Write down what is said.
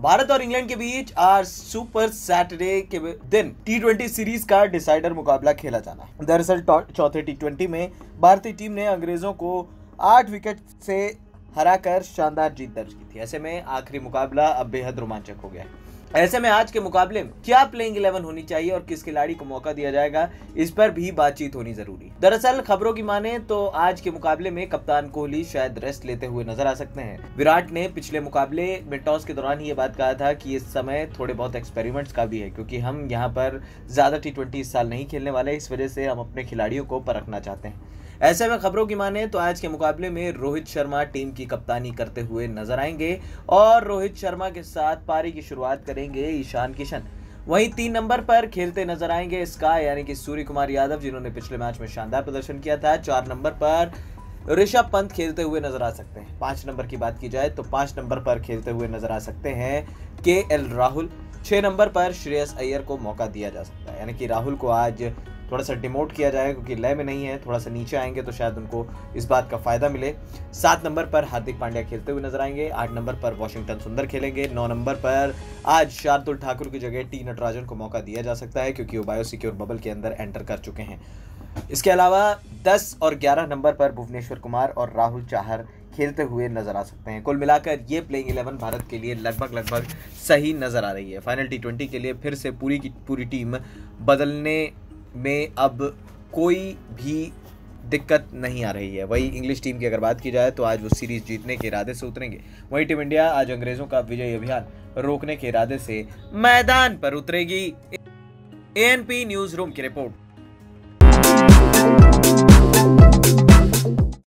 भारत और इंग्लैंड के बीच आज सुपर सैटरडे के दिन T20 सीरीज का डिसाइडर मुकाबला खेला जाना है। दरअसल चौथे T20 में भारतीय टीम ने अंग्रेजों को 8 विकेट से हराकर शानदार जीत दर्ज की थी। ऐसे में आखिरी मुकाबला अब बेहद रोमांचक हो गया है। ऐसे में आज के मुकाबले में क्या प्लेइंग 11 होनी चाहिए और किस खिलाड़ी को मौका दिया जाएगा, इस पर भी बातचीत होनी जरूरी है। दरअसल खबरों की माने तो आज के मुकाबले में कप्तान कोहली शायद रेस्ट लेते हुए नजर आ सकते हैं। विराट ने पिछले मुकाबले में टॉस के दौरान ही ये बात कहा था कि इस समय थोड़े बहुत एक्सपेरिमेंट्स का भी है, क्योंकि हम यहाँ पर ज्यादा T20 इस साल नहीं खेलने वाले, इस वजह से हम अपने खिलाड़ियों को परखना चाहते हैं। ऐसे में खबरों की माने तो आज के मुकाबले में रोहित शर्मा टीम की कप्तानी करते हुए नजर आएंगे और रोहित शर्मा के साथ पारी की शुरुआत करेंगे ईशान किशन। वहीं 3 नंबर पर खेलते नजर आएंगे स्काई यानी कि सूर्य कुमार यादव, जिन्होंने पिछले मैच में शानदार प्रदर्शन किया था। 4 नंबर पर ऋषभ पंत खेलते हुए नजर आ सकते हैं। 5 नंबर की बात की जाए तो 5 नंबर पर खेलते हुए नजर आ सकते हैं KL राहुल। 6 नंबर पर श्रेयस अय्यर को मौका दिया जा सकता है, यानी कि राहुल को आज थोड़ा सा डिमोट किया जाएगा क्योंकि लय में नहीं है, थोड़ा सा नीचे आएंगे तो शायद उनको इस बात का फायदा मिले। 7 नंबर पर हार्दिक पांड्या खेलते हुए नजर आएंगे। 8 नंबर पर वॉशिंगटन सुंदर खेलेंगे। 9 नंबर पर आज शार्दुल ठाकुर की जगह T नटराजन को मौका दिया जा सकता है, क्योंकि वो बायोसिक्योर बबल के अंदर एंटर कर चुके हैं। इसके अलावा 10 और 11 नंबर पर भुवनेश्वर कुमार और राहुल चाहर खेलते हुए नजर आ सकते हैं। कुल मिलाकर ये प्लेइंग 11 भारत के लिए लगभग सही नजर आ रही है। फाइनल T20 के लिए फिर से पूरी की पूरी टीम बदलने में अब कोई भी दिक्कत नहीं आ रही है। वही इंग्लिश टीम की अगर बात की जाए तो आज वो सीरीज जीतने के इरादे से उतरेंगे। वही टीम इंडिया आज अंग्रेजों का विजय अभियान रोकने के इरादे से मैदान पर उतरेगी। ANP न्यूज रूम की रिपोर्ट।